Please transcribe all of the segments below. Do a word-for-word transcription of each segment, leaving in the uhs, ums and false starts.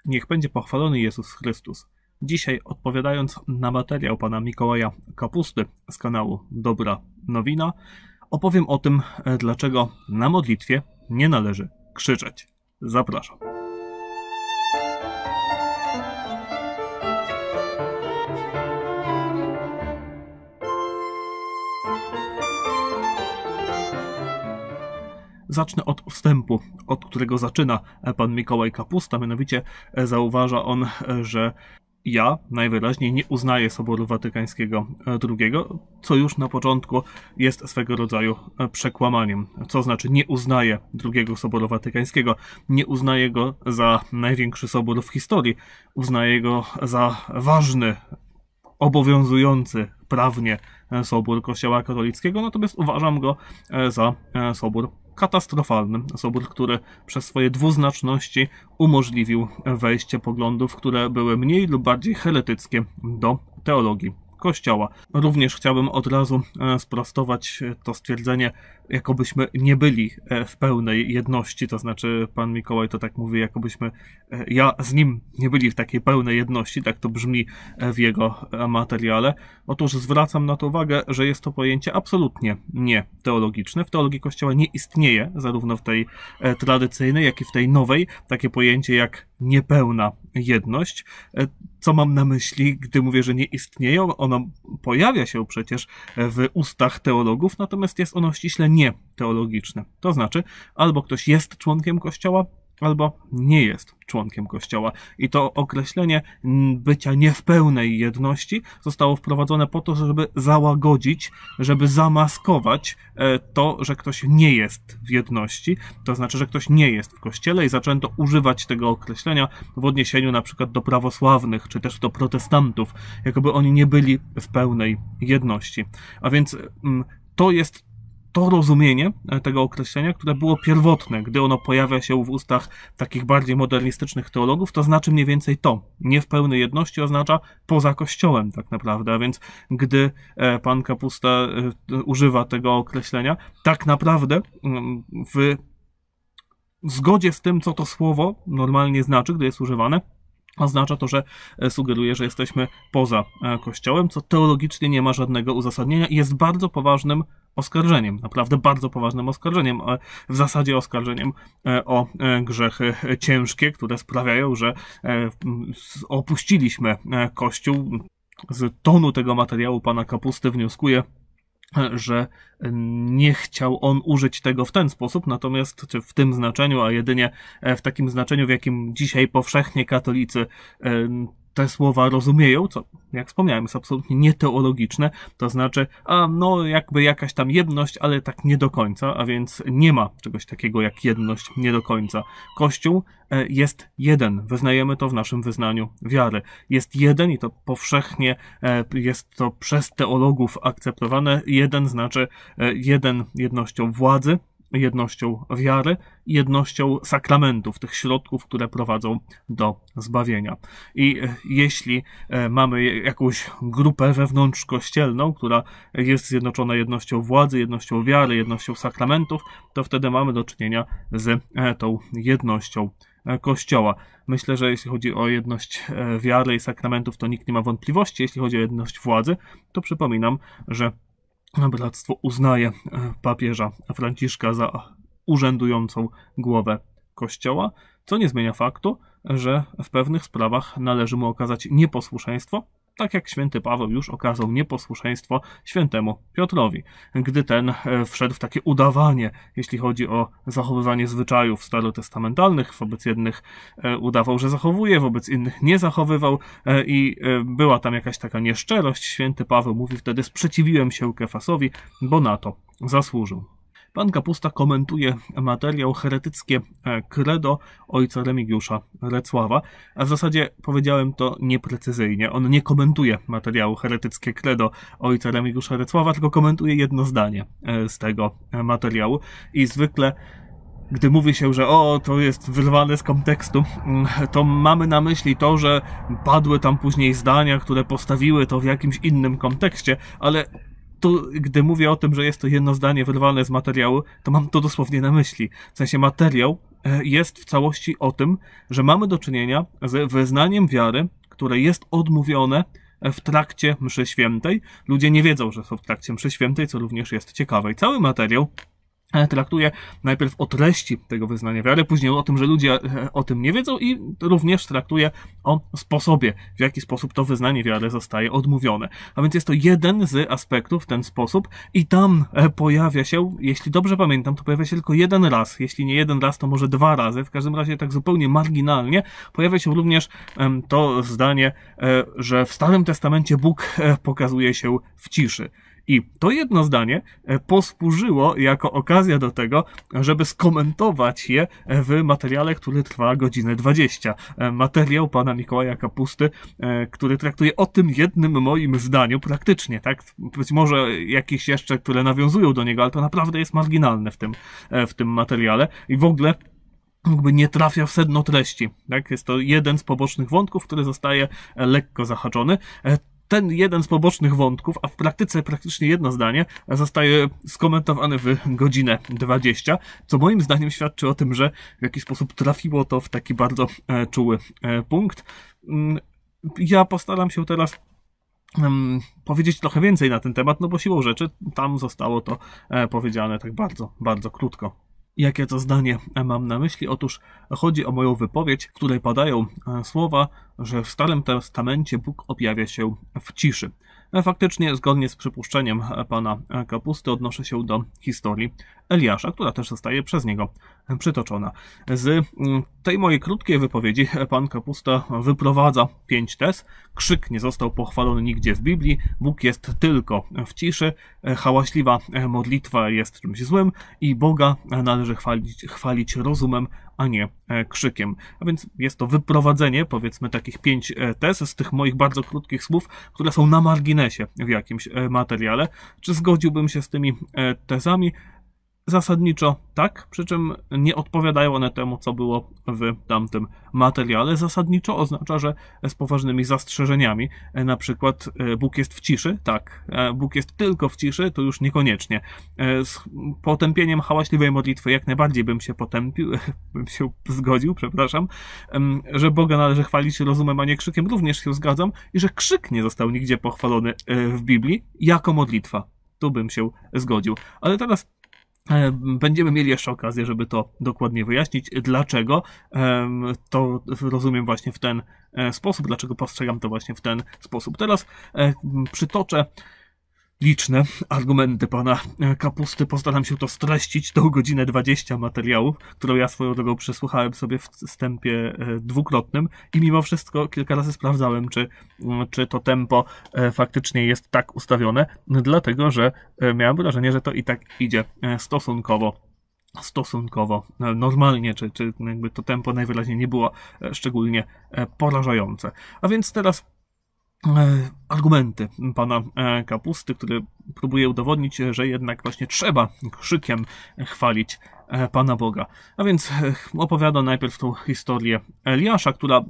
Niech będzie pochwalony Jezus Chrystus. Dzisiaj, odpowiadając na materiał pana Mikołaja Kapusty z kanału Dobra Nowina, opowiem o tym, dlaczego na modlitwie nie należy krzyczeć. Zapraszam. Zacznę od wstępu, od którego zaczyna pan Mikołaj Kapusta, mianowicie zauważa on, że ja najwyraźniej nie uznaję Soboru Watykańskiego drugiego, co już na początku jest swego rodzaju przekłamaniem. Co znaczy nie uznaję drugiego Soboru Watykańskiego? Nie uznaję go za największy sobór w historii. Uznaję go za ważny, obowiązujący prawnie sobór Kościoła katolickiego, natomiast uważam go za sobór katastrofalny. Sobór, który przez swoje dwuznaczności umożliwił wejście poglądów, które były mniej lub bardziej heretyckie do teologii Kościoła. Również chciałbym od razu sprostować to stwierdzenie, jakobyśmy nie byli w pełnej jedności, to znaczy pan Mikołaj to tak mówi, jakobyśmy ja z nim nie byli w takiej pełnej jedności, tak to brzmi w jego materiale. Otóż zwracam na to uwagę, że jest to pojęcie absolutnie nie teologiczne. W teologii Kościoła nie istnieje, zarówno w tej tradycyjnej, jak i w tej nowej, takie pojęcie jak niepełna jedność. Co mam na myśli, gdy mówię, że nie istnieje? Ono pojawia się przecież w ustach teologów, natomiast jest ono ściśle nie teologiczne. To znaczy, albo ktoś jest członkiem Kościoła, albo nie jest członkiem Kościoła. I to określenie bycia nie w pełnej jedności zostało wprowadzone po to, żeby załagodzić, żeby zamaskować to, że ktoś nie jest w jedności. To znaczy, że ktoś nie jest w Kościele i zaczęto używać tego określenia w odniesieniu na przykład do prawosławnych, czy też do protestantów, jakoby oni nie byli w pełnej jedności. A więc to jest to rozumienie tego określenia, które było pierwotne, gdy ono pojawia się w ustach takich bardziej modernistycznych teologów, to znaczy mniej więcej to. Nie w pełnej jedności oznacza poza Kościołem tak naprawdę, a więc gdy pan Kapusta używa tego określenia, tak naprawdę w zgodzie z tym, co to słowo normalnie znaczy, gdy jest używane, oznacza to, że sugeruje, że jesteśmy poza Kościołem, co teologicznie nie ma żadnego uzasadnienia i jest bardzo poważnym oskarżeniem, naprawdę bardzo poważnym oskarżeniem, w zasadzie oskarżeniem o grzechy ciężkie, które sprawiają, że opuściliśmy Kościół. Z tonu tego materiału pana Kapusty wnioskuję, że nie chciał on użyć tego w ten sposób, natomiast czy w tym znaczeniu, a jedynie w takim znaczeniu, w jakim dzisiaj powszechnie katolicy te słowa rozumieją, co, jak wspomniałem, jest absolutnie nieteologiczne, to znaczy, a no jakby jakaś tam jedność, ale tak nie do końca, a więc nie ma czegoś takiego jak jedność nie do końca. Kościół jest jeden, wyznajemy to w naszym wyznaniu wiary. Jest jeden i to powszechnie jest to przez teologów akceptowane. Jeden znaczy jeden jednością władzy, jednością wiary, jednością sakramentów, tych środków, które prowadzą do zbawienia. I jeśli mamy jakąś grupę wewnątrzkościelną, która jest zjednoczona jednością władzy, jednością wiary, jednością sakramentów, to wtedy mamy do czynienia z tą jednością Kościoła. Myślę, że jeśli chodzi o jedność wiary i sakramentów, to nikt nie ma wątpliwości. Jeśli chodzi o jedność władzy, to przypominam, że Bractwo uznaje papieża Franciszka za urzędującą głowę Kościoła, co nie zmienia faktu, że w pewnych sprawach należy mu okazać nieposłuszeństwo, tak jak święty Paweł już okazał nieposłuszeństwo świętemu Piotrowi, gdy ten wszedł w takie udawanie, jeśli chodzi o zachowywanie zwyczajów starotestamentalnych. Wobec jednych udawał, że zachowuje, wobec innych nie zachowywał i była tam jakaś taka nieszczerość. Święty Paweł mówi wtedy: sprzeciwiłem się Kefasowi, bo na to zasłużył. Pan Kapusta komentuje materiał heretyckie credo ojca Remigiusza Recława, a w zasadzie powiedziałem to nieprecyzyjnie. On nie komentuje materiału heretyckie credo ojca Remigiusza Recława, tylko komentuje jedno zdanie z tego materiału i zwykle gdy mówi się, że o, to jest wyrwane z kontekstu, to mamy na myśli to, że padły tam później zdania, które postawiły to w jakimś innym kontekście, ale to, gdy mówię o tym, że jest to jedno zdanie wyrwane z materiału, to mam to dosłownie na myśli. W sensie materiał jest w całości o tym, że mamy do czynienia z wyznaniem wiary, które jest odmówione w trakcie mszy świętej. Ludzie nie wiedzą, że są w trakcie mszy świętej, co również jest ciekawe. I cały materiał traktuje najpierw o treści tego wyznania wiary, później o tym, że ludzie o tym nie wiedzą i również traktuje o sposobie, w jaki sposób to wyznanie wiary zostaje odmówione. A więc jest to jeden z aspektów w ten sposób i tam pojawia się, jeśli dobrze pamiętam, to pojawia się tylko jeden raz. Jeśli nie jeden raz, to może dwa razy. W każdym razie tak zupełnie marginalnie pojawia się również to zdanie, że w Starym Testamencie Bóg pokazuje się w ciszy. I to jedno zdanie posłużyło jako okazja do tego, żeby skomentować je w materiale, który trwa godzinę dwadzieścia. Materiał pana Mikołaja Kapusty, który traktuje o tym jednym moim zdaniu praktycznie, tak? Być może jakieś jeszcze, które nawiązują do niego, ale to naprawdę jest marginalne w tym, w tym materiale. I w ogóle jakby nie trafia w sedno treści, tak? Jest to jeden z pobocznych wątków, który zostaje lekko zahaczony. Ten jeden z pobocznych wątków, a w praktyce praktycznie jedno zdanie, zostaje skomentowany w godzinę dwadzieścia, co moim zdaniem świadczy o tym, że w jakiś sposób trafiło to w taki bardzo e, czuły e, punkt. Ja postaram się teraz um, powiedzieć trochę więcej na ten temat, no bo siłą rzeczy tam zostało to e, powiedziane tak bardzo, bardzo krótko. Jakie to zdanie mam na myśli? Otóż chodzi o moją wypowiedź, w której padają słowa, że w Starym Testamencie Bóg objawia się w ciszy. Faktycznie, zgodnie z przypuszczeniem pana Kapusty, odnoszę się do historii Eliasza, która też zostaje przez niego przytoczona. Z tej mojej krótkiej wypowiedzi pan Kapusta wyprowadza pięć tez. Krzyk nie został pochwalony nigdzie w Biblii, Bóg jest tylko w ciszy, hałaśliwa modlitwa jest czymś złym i Boga należy chwalić, chwalić rozumem, a nie krzykiem. A więc jest to wyprowadzenie, powiedzmy, takich pięć tez z tych moich bardzo krótkich słów, które są na marginesie w jakimś materiale. Czy zgodziłbym się z tymi tezami? Zasadniczo tak, przy czym nie odpowiadają one temu, co było w tamtym materiale. Zasadniczo oznacza, że z poważnymi zastrzeżeniami, na przykład Bóg jest w ciszy, tak, Bóg jest tylko w ciszy, to już niekoniecznie. Z potępieniem hałaśliwej modlitwy jak najbardziej bym się potępił, bym się zgodził, przepraszam, że Boga należy chwalić rozumem, a nie krzykiem, również się zgadzam i że krzyk nie został nigdzie pochwalony w Biblii jako modlitwa. Tu bym się zgodził. Ale teraz będziemy mieli jeszcze okazję, żeby to dokładnie wyjaśnić, dlaczego to rozumiem właśnie w ten sposób, dlaczego postrzegam to właśnie w ten sposób. Teraz przytoczę liczne argumenty pana Kapusty, postaram się to streścić, tą godzinę dwadzieścia materiału, którą ja swoją drogą przesłuchałem sobie w wstępie dwukrotnym i mimo wszystko kilka razy sprawdzałem, czy, czy to tempo faktycznie jest tak ustawione, dlatego że miałem wrażenie, że to i tak idzie stosunkowo stosunkowo normalnie, czy, czy jakby to tempo najwyraźniej nie było szczególnie porażające. A więc teraz argumenty pana Kapusty, który próbuje udowodnić, że jednak właśnie trzeba krzykiem chwalić Pana Boga. A więc opowiada najpierw tą historię Eliasza, która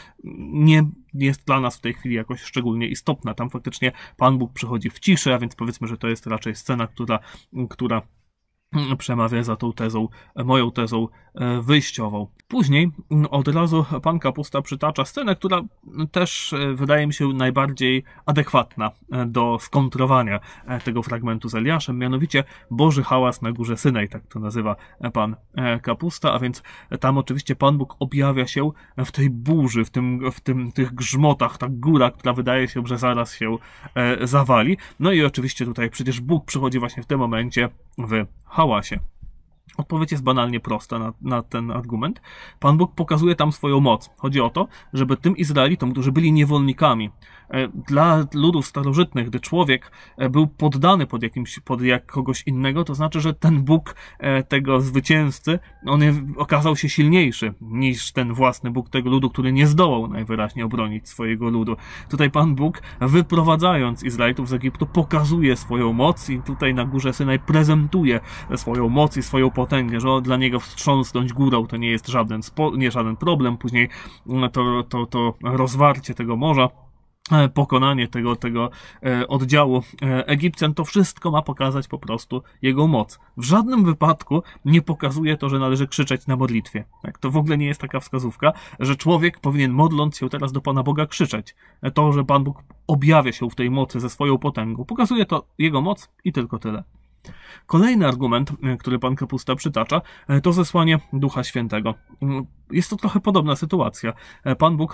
nie jest dla nas w tej chwili jakoś szczególnie istotna. Tam faktycznie Pan Bóg przychodzi w ciszy, a więc powiedzmy, że to jest raczej scena, która, która przemawia za tą tezą, moją tezą wyjściową. Później od razu pan Kapusta przytacza scenę, która też wydaje mi się najbardziej adekwatna do skontrowania tego fragmentu z Eliaszem, mianowicie Boży hałas na górze Synaj, tak to nazywa pan Kapusta, a więc tam oczywiście Pan Bóg objawia się w tej burzy, w tym, w tym tych grzmotach, ta góra, która wydaje się, że zaraz się zawali. No i oczywiście tutaj przecież Bóg przychodzi właśnie w tym momencie w hałasie. Odpowiedź jest banalnie prosta na, na ten argument. Pan Bóg pokazuje tam swoją moc. Chodzi o to, żeby tym Izraelitom, którzy byli niewolnikami, dla ludów starożytnych, gdy człowiek był poddany pod jakimś, pod jak kogoś innego, to znaczy, że ten Bóg tego zwycięzcy, on okazał się silniejszy niż ten własny Bóg tego ludu, który nie zdołał najwyraźniej obronić swojego ludu. Tutaj Pan Bóg, wyprowadzając Izraelitów z Egiptu, pokazuje swoją moc i tutaj na górze Synaj prezentuje swoją moc i swoją potęgę, że dla niego wstrząsnąć górą to nie jest żaden, spo, nie żaden problem. Później to, to, to rozwarcie tego morza pokonanie tego, tego oddziału Egipcjan, to wszystko ma pokazać po prostu jego moc. W żadnym wypadku nie pokazuje to, że należy krzyczeć na modlitwie. Tak? To w ogóle nie jest taka wskazówka, że człowiek powinien, modląc się teraz do Pana Boga, krzyczeć. To, że Pan Bóg objawia się w tej mocy ze swoją potęgą, pokazuje to jego moc i tylko tyle. Kolejny argument, który pan Kapusta przytacza, to zesłanie Ducha Świętego. Jest to trochę podobna sytuacja. Pan Bóg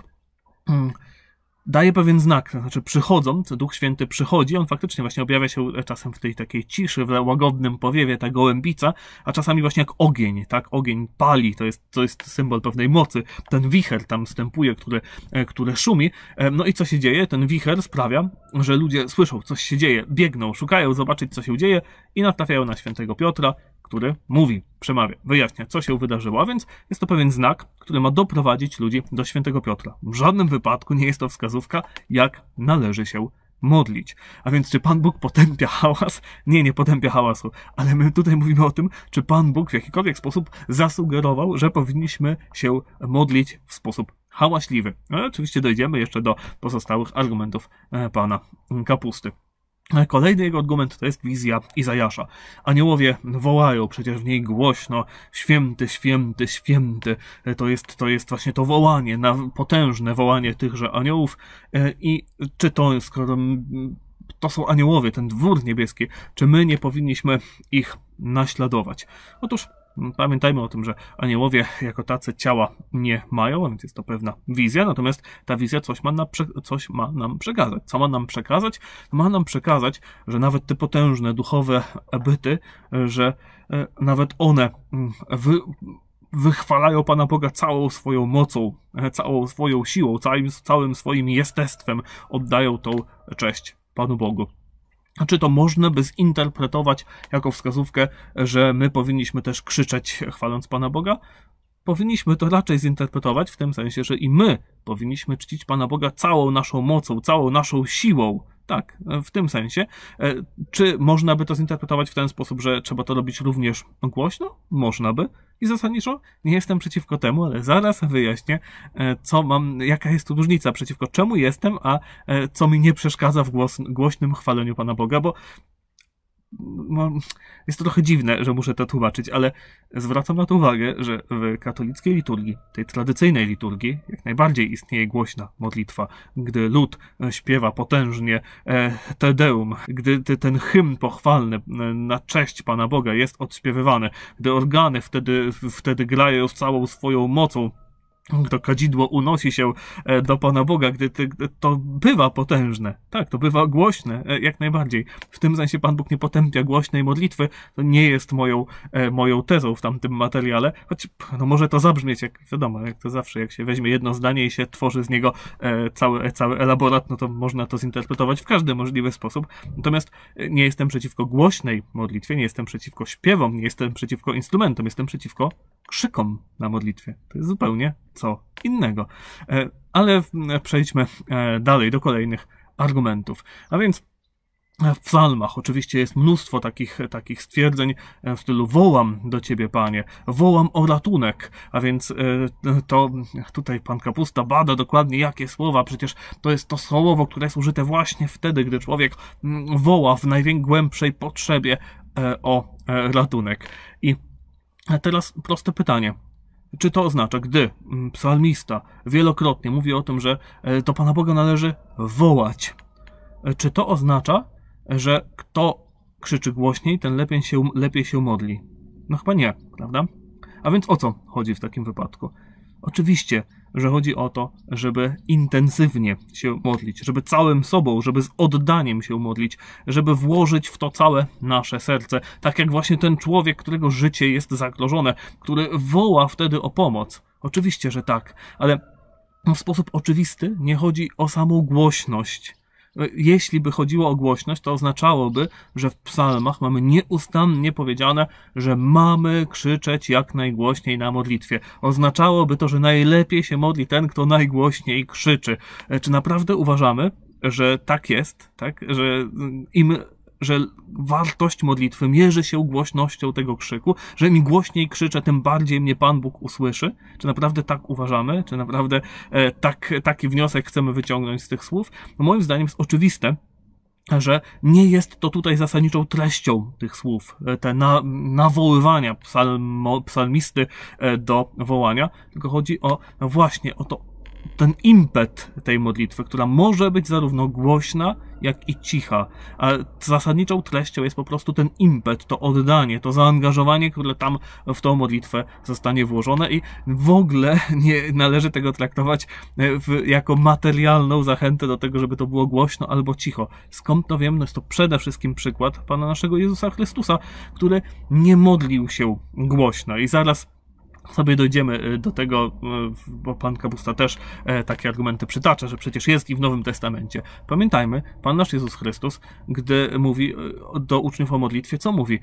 daje pewien znak, to znaczy przychodząc, Duch Święty przychodzi, on faktycznie właśnie objawia się czasem w tej takiej ciszy, w łagodnym powiewie, ta gołębica, a czasami właśnie jak ogień, tak, ogień pali, to jest, to jest symbol pewnej mocy, ten wicher tam wstępuje, który, który szumi, no i co się dzieje? Ten wicher sprawia, że ludzie słyszą, coś się dzieje, biegną, szukają zobaczyć, co się dzieje i natrafiają na świętego Piotra, który mówi, przemawia, wyjaśnia, co się wydarzyło, a więc jest to pewien znak, który ma doprowadzić ludzi do świętego Piotra. W żadnym wypadku nie jest to wskazówka, jak należy się modlić. A więc czy Pan Bóg potępia hałas? Nie, nie potępia hałasu, ale my tutaj mówimy o tym, czy Pan Bóg w jakikolwiek sposób zasugerował, że powinniśmy się modlić w sposób hałaśliwy. No, oczywiście dojdziemy jeszcze do pozostałych argumentów pana Kapusty. Kolejny jego argument to jest wizja Izajasza. Aniołowie wołają przecież w niej głośno: święty, święty, święty. To jest, to jest właśnie to wołanie, na potężne wołanie tychże aniołów. I czy to, skoro to są aniołowie, ten dwór niebieski, czy my nie powinniśmy ich naśladować? Otóż pamiętajmy o tym, że aniołowie jako tacy ciała nie mają, a więc jest to pewna wizja, natomiast ta wizja coś ma, na, coś ma nam przekazać. Co ma nam przekazać? Ma nam przekazać, że nawet te potężne duchowe byty, że nawet one wy, wychwalają Pana Boga całą swoją mocą, całą swoją siłą, całym, całym swoim jestestwem, oddają tą cześć Panu Bogu. A czy to można by zinterpretować jako wskazówkę, że my powinniśmy też krzyczeć, chwaląc Pana Boga? Powinniśmy to raczej zinterpretować w tym sensie, że i my powinniśmy czcić Pana Boga całą naszą mocą, całą naszą siłą. Tak, w tym sensie. Czy można by to zinterpretować w ten sposób, że trzeba to robić również głośno? Można by. I zasadniczo nie jestem przeciwko temu, ale zaraz wyjaśnię, co mam, jaka jest tu różnica, przeciwko czemu jestem, a co mi nie przeszkadza w głos, głośnym chwaleniu Pana Boga, bo no, jest to trochę dziwne, że muszę to tłumaczyć, ale zwracam na to uwagę, że w katolickiej liturgii, tej tradycyjnej liturgii, jak najbardziej istnieje głośna modlitwa, gdy lud śpiewa potężnie Te Deum, gdy ten hymn pochwalny na cześć Pana Boga jest odśpiewywany, gdy organy wtedy, wtedy grają z całą swoją mocą, to kadzidło unosi się do Pana Boga, gdy to bywa potężne. Tak, to bywa głośne, jak najbardziej. W tym sensie Pan Bóg nie potępia głośnej modlitwy. To nie jest moją, moją tezą w tamtym materiale, choć no może to zabrzmieć, jak wiadomo, jak to zawsze, jak się weźmie jedno zdanie i się tworzy z niego cały, cały elaborat, no to można to zinterpretować w każdy możliwy sposób. Natomiast nie jestem przeciwko głośnej modlitwie, nie jestem przeciwko śpiewom, nie jestem przeciwko instrumentom, jestem przeciwko krzykom na modlitwie. To jest zupełnie co innego. Ale przejdźmy dalej do kolejnych argumentów. A więc w psalmach oczywiście jest mnóstwo takich, takich stwierdzeń w stylu: wołam do Ciebie, Panie, wołam o ratunek, a więc to tutaj pan Kapusta bada dokładnie jakie słowa, przecież to jest to słowo, które jest użyte właśnie wtedy, gdy człowiek woła w najgłębszej potrzebie o ratunek. I teraz proste pytanie. Czy to oznacza, gdy psalmista wielokrotnie mówi o tym, że do Pana Boga należy wołać, czy to oznacza, że kto krzyczy głośniej, ten lepiej się, lepiej się modli? No chyba nie, prawda? A więc o co chodzi w takim wypadku? Oczywiście, że chodzi o to, żeby intensywnie się modlić, żeby całym sobą, żeby z oddaniem się modlić, żeby włożyć w to całe nasze serce, tak jak właśnie ten człowiek, którego życie jest zagrożone, który woła wtedy o pomoc. Oczywiście, że tak, ale w sposób oczywisty nie chodzi o samą głośność. Jeśli by chodziło o głośność, to oznaczałoby, że w psalmach mamy nieustannie powiedziane, że mamy krzyczeć jak najgłośniej na modlitwie. Oznaczałoby to, że najlepiej się modli ten, kto najgłośniej krzyczy. Czy naprawdę uważamy, że tak jest, tak? Że im że wartość modlitwy mierzy się głośnością tego krzyku, że im głośniej krzyczę, tym bardziej mnie Pan Bóg usłyszy? Czy naprawdę tak uważamy? Czy naprawdę e, tak, taki wniosek chcemy wyciągnąć z tych słów? No moim zdaniem jest oczywiste, że nie jest to tutaj zasadniczą treścią tych słów, te na, nawoływania psalmo, psalmisty do wołania, tylko chodzi o no właśnie o to, ten impet tej modlitwy, która może być zarówno głośna, jak i cicha. A zasadniczą treścią jest po prostu ten impet, to oddanie, to zaangażowanie, które tam w tą modlitwę zostanie włożone i w ogóle nie należy tego traktować w, jako materialną zachętę do tego, żeby to było głośno albo cicho. Skąd to wiem? No jest to przede wszystkim przykład Pana naszego Jezusa Chrystusa, który nie modlił się głośno i zaraz sobie dojdziemy do tego, bo Pan Kapusta też takie argumenty przytacza, że przecież jest i w Nowym Testamencie. Pamiętajmy, Pan nasz Jezus Chrystus, gdy mówi do uczniów o modlitwie, co mówi?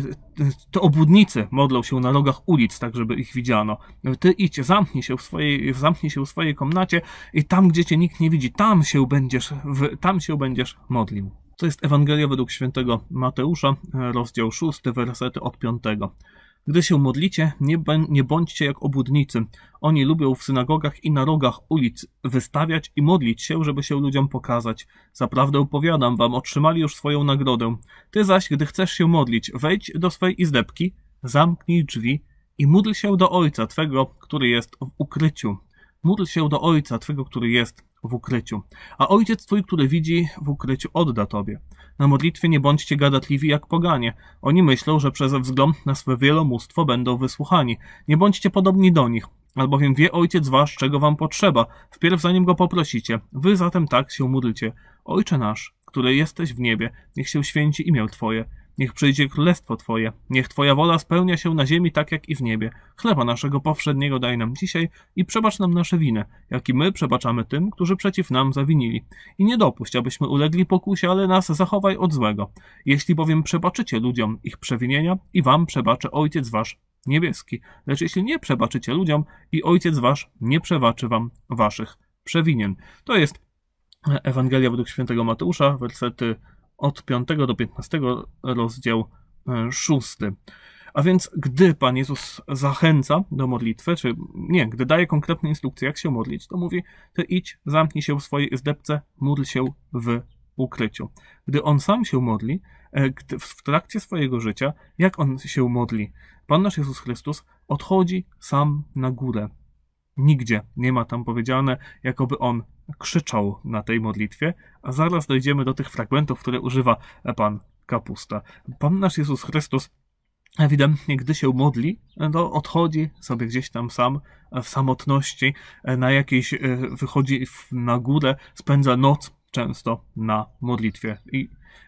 To obłudnicy modlą się na rogach ulic, tak żeby ich widziano. Ty idź, zamknij się w swojej, zamknij się w swojej komnacie i tam, gdzie cię nikt nie widzi, tam się będziesz, w, tam się będziesz modlił. To jest Ewangelia według świętego Mateusza, rozdział szósty, wersety od piątego. Gdy się modlicie, nie, nie bądźcie jak obłudnicy. Oni lubią w synagogach i na rogach ulic wystawiać i modlić się, żeby się ludziom pokazać. Zaprawdę powiadam wam, otrzymali już swoją nagrodę. Ty zaś, gdy chcesz się modlić, wejdź do swej izdebki, zamknij drzwi i módl się do Ojca Twego, który jest w ukryciu. Módl się do Ojca Twego, który jest w ukryciu. A Ojciec Twój, który widzi w ukryciu, odda Tobie. Na modlitwie nie bądźcie gadatliwi jak poganie. Oni myślą, że przez wzgląd na swe wielomóstwo będą wysłuchani. Nie bądźcie podobni do nich, albowiem wie Ojciec Wasz, czego Wam potrzeba, wpierw zanim Go poprosicie. Wy zatem tak się módlcie. Ojcze nasz, który jesteś w niebie, niech się święci imię Twoje. Niech przyjdzie królestwo Twoje. Niech Twoja wola spełnia się na ziemi tak jak i w niebie. Chleba naszego powszedniego daj nam dzisiaj i przebacz nam nasze winy, jak i my przebaczamy tym, którzy przeciw nam zawinili. I nie dopuść, abyśmy ulegli pokusie, ale nas zachowaj od złego. Jeśli bowiem przebaczycie ludziom ich przewinienia, i wam przebaczy Ojciec Wasz niebieski. Lecz jeśli nie przebaczycie ludziom, i Ojciec Wasz nie przebaczy wam waszych przewinień. To jest Ewangelia według świętego Mateusza, wersety od piątego do piętnastego, rozdział szósty. A więc gdy Pan Jezus zachęca do modlitwy, czy nie, gdy daje konkretne instrukcje, jak się modlić, to mówi, ty idź, zamknij się w swojej izdebce, módl się w ukryciu. Gdy On sam się modli, gdy w trakcie swojego życia, jak On się modli? Pan nasz Jezus Chrystus odchodzi sam na górę. Nigdzie nie ma tam powiedziane, jakoby On krzyczał na tej modlitwie, a zaraz dojdziemy do tych fragmentów, które używa Pan Kapusta. Pan nasz Jezus Chrystus ewidentnie, gdy się modli, to odchodzi sobie gdzieś tam sam, w samotności, na jakiejś, wychodzi na górę, spędza noc często na modlitwie. I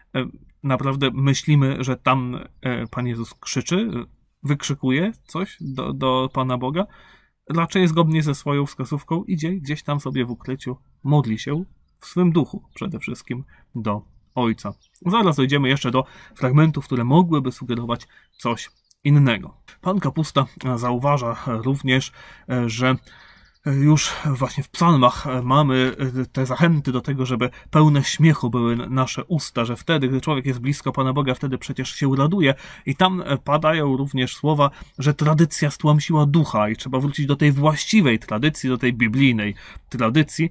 naprawdę myślimy, że tam Pan Jezus krzyczy, wykrzykuje coś do, do Pana Boga. Raczej zgodnie ze swoją wskazówką idzie gdzieś tam sobie w ukryciu, modli się w swym duchu przede wszystkim do Ojca. Zaraz dojdziemy jeszcze do fragmentów, które mogłyby sugerować coś innego. Pan Kapusta zauważa również, że już właśnie w psalmach mamy te zachęty do tego, żeby pełne śmiechu były nasze usta, że wtedy, gdy człowiek jest blisko Pana Boga, wtedy przecież się raduje. I tam padają również słowa, że tradycja stłamsiła ducha i trzeba wrócić do tej właściwej tradycji, do tej biblijnej tradycji.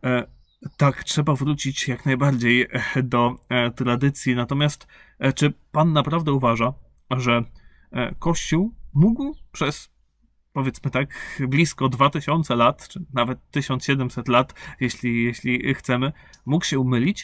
Tak, trzeba wrócić jak najbardziej do tradycji. Natomiast czy Pan naprawdę uważa, że Kościół mógł przez, powiedzmy tak, blisko dwa tysiące lat, czy nawet tysiąc siedemset lat, jeśli, jeśli chcemy, mógł się mylić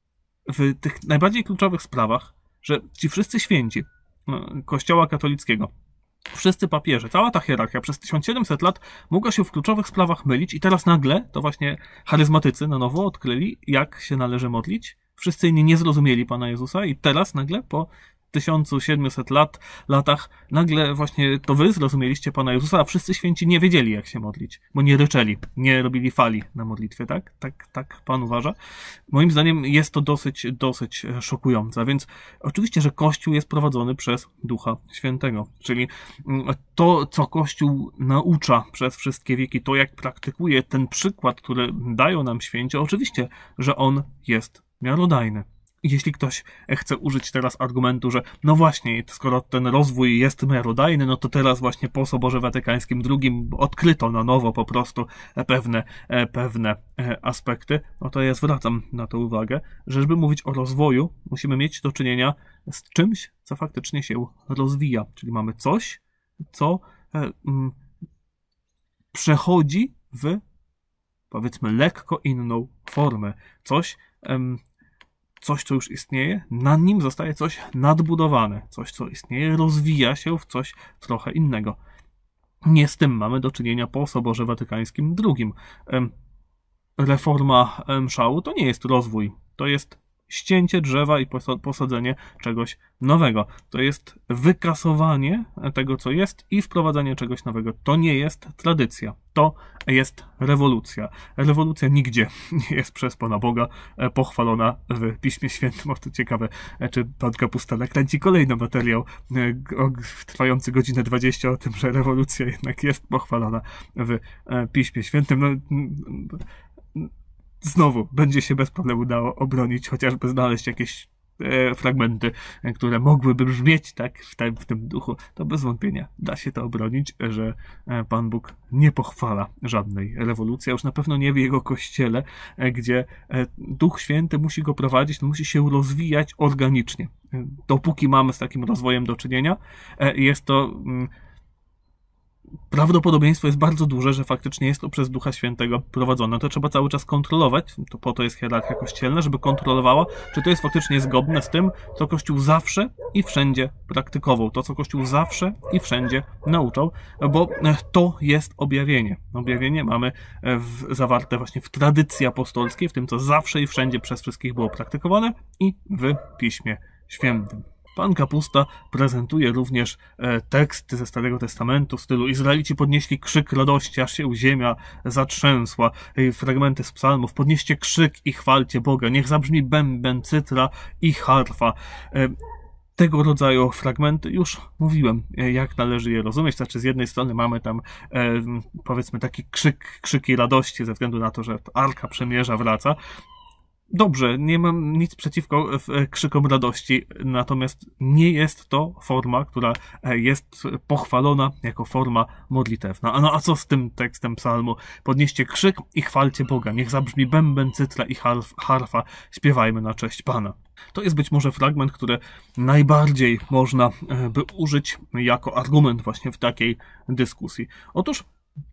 w tych najbardziej kluczowych sprawach, że ci wszyscy święci Kościoła katolickiego, wszyscy papieże, cała ta hierarchia przez tysiąc siedemset lat mogła się w kluczowych sprawach mylić i teraz nagle to właśnie charyzmatycy na nowo odkryli, jak się należy modlić. Wszyscy inni nie zrozumieli Pana Jezusa i teraz nagle po tysiąc siedemset lat, latach, nagle właśnie to wy zrozumieliście Pana Jezusa, a wszyscy święci nie wiedzieli, jak się modlić, bo nie ryczeli, nie robili fali na modlitwie, tak? Tak, tak Pan uważa? Moim zdaniem jest to dosyć, dosyć szokujące, a więc oczywiście, że Kościół jest prowadzony przez Ducha Świętego, czyli to, co Kościół naucza przez wszystkie wieki, to jak praktykuje, ten przykład, który dają nam święci, oczywiście, że on jest miarodajny. jeśli ktoś chce użyć teraz argumentu, że no właśnie, skoro ten rozwój jest miarodajny, no to teraz właśnie po Soborze Watykańskim drugim odkryto na nowo po prostu pewne, pewne aspekty, no to ja zwracam na to uwagę, że żeby mówić o rozwoju, musimy mieć do czynienia z czymś, co faktycznie się rozwija. Czyli mamy coś, co mm, przechodzi w, powiedzmy, lekko inną formę. Coś, em, coś, co już istnieje, na nim zostaje coś nadbudowane. Coś, co istnieje, rozwija się w coś trochę innego. Nie z tym mamy do czynienia po Soborze Watykańskim drugim. Em, reforma mszału to nie jest rozwój. To jest ścięcie drzewa i posadzenie czegoś nowego. To jest wykasowanie tego, co jest i wprowadzanie czegoś nowego. To nie jest tradycja. To jest rewolucja. Rewolucja nigdzie nie jest przez Pana Boga pochwalona w Piśmie Świętym. O, to ciekawe, czy Pan Kapusta nakręci kolejny materiał trwający godzinę dwadzieścia o tym, że rewolucja jednak jest pochwalona w Piśmie Świętym. No, znowu będzie się bez problemu dało obronić, chociażby znaleźć jakieś e, fragmenty, e, które mogłyby brzmieć tak w, te, w tym duchu. To bez wątpienia da się to obronić, że e, Pan Bóg nie pochwala żadnej rewolucji, a już na pewno nie w Jego Kościele, e, gdzie e, Duch Święty musi go prowadzić, no musi się rozwijać organicznie. E, dopóki mamy z takim rozwojem do czynienia, e, jest to... Mm, prawdopodobieństwo jest bardzo duże, że faktycznie jest to przez Ducha Świętego prowadzone. To trzeba cały czas kontrolować, to po to jest hierarchia kościelna, żeby kontrolowała, czy to jest faktycznie zgodne z tym, co Kościół zawsze i wszędzie praktykował, to, co Kościół zawsze i wszędzie nauczał, bo to jest objawienie. Objawienie mamy w, zawarte właśnie w tradycji apostolskiej, w tym, co zawsze i wszędzie przez wszystkich było praktykowane i w Piśmie Świętym. Pan Kapusta prezentuje również e, teksty ze Starego Testamentu w stylu Izraelici podnieśli krzyk radości, aż się ziemia zatrzęsła. E, fragmenty z psalmów. Podnieście krzyk i chwalcie Boga. Niech zabrzmi bęben, cytra i harfa. E, tego rodzaju fragmenty już mówiłem, e, jak należy je rozumieć. Znaczy z jednej strony mamy tam e, powiedzmy taki krzyk, krzyki radości ze względu na to, że Arka Przymierza wraca. Dobrze, nie mam nic przeciwko krzykom radości, natomiast nie jest to forma, która jest pochwalona jako forma modlitewna. A no a co z tym tekstem psalmu? Podnieście krzyk i chwalcie Boga. Niech zabrzmi bęben, cytra i harfa. Śpiewajmy na cześć Pana. To jest być może fragment, który najbardziej można by użyć jako argument właśnie w takiej dyskusji. Otóż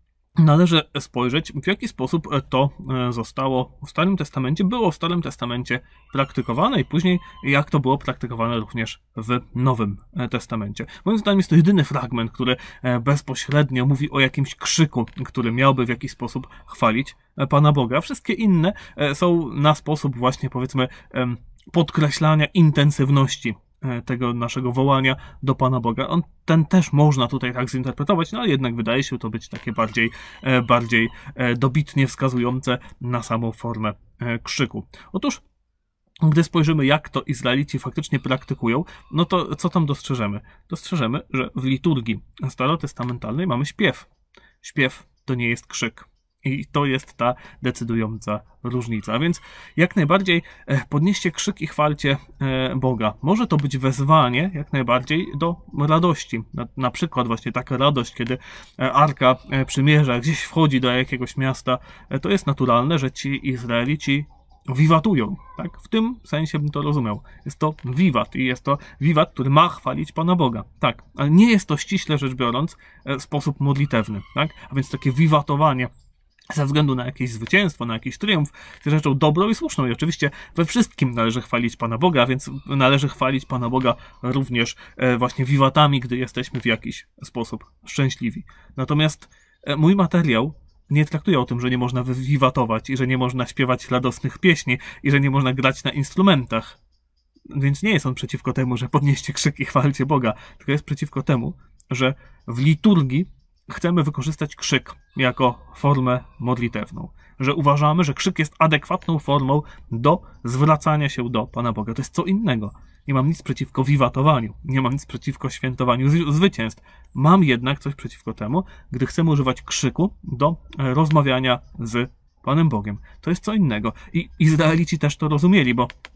należy spojrzeć, w jaki sposób to zostało w Starym Testamencie, było w Starym Testamencie praktykowane i później jak to było praktykowane również w Nowym Testamencie. Moim zdaniem jest to jedyny fragment, który bezpośrednio mówi o jakimś krzyku, który miałby w jakiś sposób chwalić Pana Boga. Wszystkie inne są na sposób właśnie, powiedzmy, podkreślania intensywności tego naszego wołania do Pana Boga. On, ten też można tutaj tak zinterpretować, no ale jednak wydaje się to być takie bardziej, bardziej dobitnie wskazujące na samą formę krzyku. Otóż, gdy spojrzymy, jak to Izraelici faktycznie praktykują, no to co tam dostrzeżemy? Dostrzeżemy, że w liturgii starotestamentalnej mamy śpiew. Śpiew to nie jest krzyk. I to jest ta decydująca różnica. A więc jak najbardziej podnieście krzyk i chwalcie Boga. Może to być wezwanie jak najbardziej do radości. Na, na przykład właśnie taka radość, kiedy Arka Przymierza gdzieś wchodzi do jakiegoś miasta, to jest naturalne, że ci Izraelici wiwatują. Tak? W tym sensie bym to rozumiał. Jest to wiwat i jest to wiwat, który ma chwalić Pana Boga. Tak, ale nie jest to ściśle rzecz biorąc sposób modlitewny. Tak? A więc takie wiwatowanie ze względu na jakieś zwycięstwo, na jakiś triumf, jest rzeczą dobrą i słuszną. I oczywiście we wszystkim należy chwalić Pana Boga, więc należy chwalić Pana Boga również właśnie wiwatami, gdy jesteśmy w jakiś sposób szczęśliwi. Natomiast mój materiał nie traktuje o tym, że nie można wiwatować i że nie można śpiewać radosnych pieśni i że nie można grać na instrumentach. Więc nie jest on przeciwko temu, że podnieście krzyk i chwalcie Boga, tylko jest przeciwko temu, że w liturgii chcemy wykorzystać krzyk jako formę modlitewną. Że uważamy, że krzyk jest adekwatną formą do zwracania się do Pana Boga. To jest co innego. Nie mam nic przeciwko wiwatowaniu. Nie mam nic przeciwko świętowaniu zwycięstw. Mam jednak coś przeciwko temu, gdy chcemy używać krzyku do rozmawiania z Panem Bogiem. To jest co innego. I Izraelici też to rozumieli, bo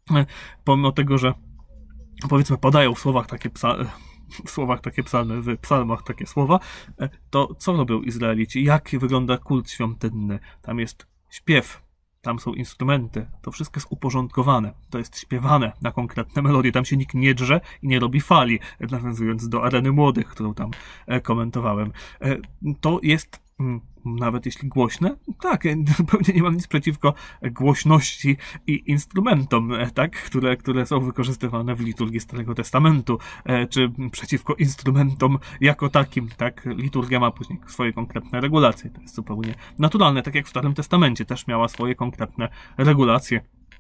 pomimo tego, że powiedzmy padają w słowach takie psa, w słowach takie psalmy, w psalmach takie słowa, to co robią Izraelici? Jak wygląda kult świątynny? Tam jest śpiew, tam są instrumenty, to wszystko jest uporządkowane, to jest śpiewane na konkretne melodie, tam się nikt nie drze i nie robi fali, nawiązując do Areny Młodych, którą tam komentowałem. To jest, nawet jeśli głośne, tak, zupełnie nie mam nic przeciwko głośności i instrumentom, tak, które, które są wykorzystywane w liturgii Starego Testamentu, czy przeciwko instrumentom jako takim, tak, liturgia ma później swoje konkretne regulacje, to jest zupełnie naturalne, tak jak w Starym Testamencie też miała swoje konkretne regulacje,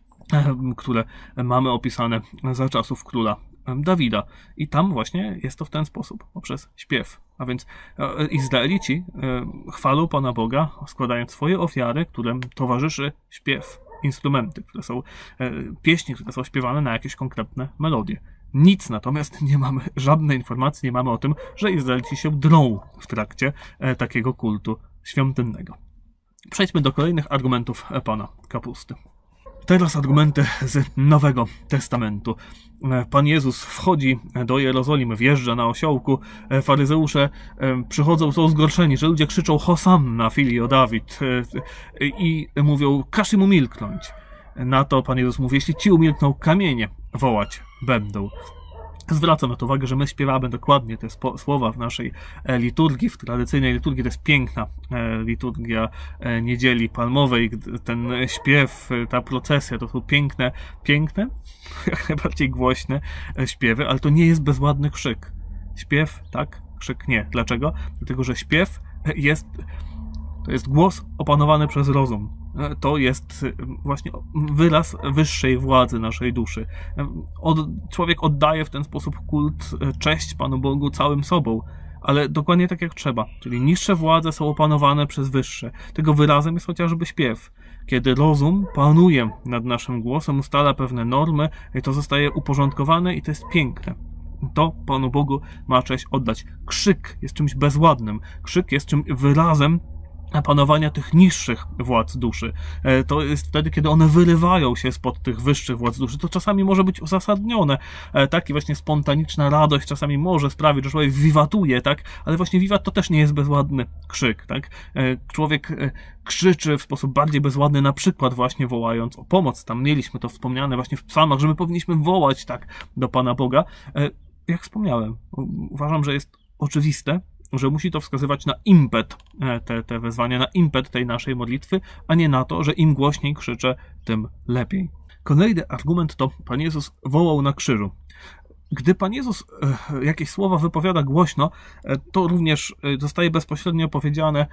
które mamy opisane za czasów króla Dawida. I tam właśnie jest to w ten sposób, poprzez śpiew. A więc Izraelici chwalą Pana Boga, składając swoje ofiary, którym towarzyszy śpiew, instrumenty, które są, pieśni, które są śpiewane na jakieś konkretne melodie. Nic natomiast nie mamy, żadnej informacji nie mamy o tym, że Izraelici się drą w trakcie takiego kultu świątynnego. Przejdźmy do kolejnych argumentów pana Kapusty. Teraz argumenty z Nowego Testamentu. Pan Jezus wchodzi do Jerozolimy, wjeżdża na osiołku. Faryzeusze przychodzą, są zgorszeni, że ludzie krzyczą Hosanna, Filio Dawid, i mówią, każ im umilknąć. Na to Pan Jezus mówi, jeśli ci umilkną, kamienie wołać będą. Zwracam na to uwagę, że my śpiewamy dokładnie te słowa w naszej liturgii, w tradycyjnej liturgii. To jest piękna liturgia Niedzieli Palmowej. Ten śpiew, ta procesja, to są piękne, piękne, jak najbardziej głośne śpiewy, ale to nie jest bezładny krzyk. Śpiew, tak, krzyk nie. Dlaczego? Dlatego, że śpiew jest, to jest głos opanowany przez rozum. To jest właśnie wyraz wyższej władzy naszej duszy. Od, człowiek oddaje w ten sposób kult, cześć Panu Bogu całym sobą, ale dokładnie tak jak trzeba. Czyli niższe władze są opanowane przez wyższe. Tego wyrazem jest chociażby śpiew. Kiedy rozum panuje nad naszym głosem, ustala pewne normy, to zostaje uporządkowane i to jest piękne. To Panu Bogu ma cześć oddać. Krzyk jest czymś bezładnym. Krzyk jest czymś wyrazem panowania tych niższych władz duszy. To jest wtedy, kiedy one wyrywają się spod tych wyższych władz duszy. To czasami może być uzasadnione. Taki właśnie spontaniczna radość czasami może sprawić, że człowiek wiwatuje, tak? Ale właśnie wiwat to też nie jest bezładny krzyk, tak? Człowiek krzyczy w sposób bardziej bezładny, na przykład właśnie wołając o pomoc. Tam mieliśmy to wspomniane właśnie w psalmach, że my powinniśmy wołać tak do Pana Boga. Jak wspomniałem, uważam, że jest oczywiste, że musi to wskazywać na impet, te, te wezwania, na impet tej naszej modlitwy, a nie na to, że im głośniej krzyczę, tym lepiej. Kolejny argument to Pan Jezus wołał na krzyżu. Gdy Pan Jezus jakieś słowa wypowiada głośno, to również zostaje bezpośrednio powiedziane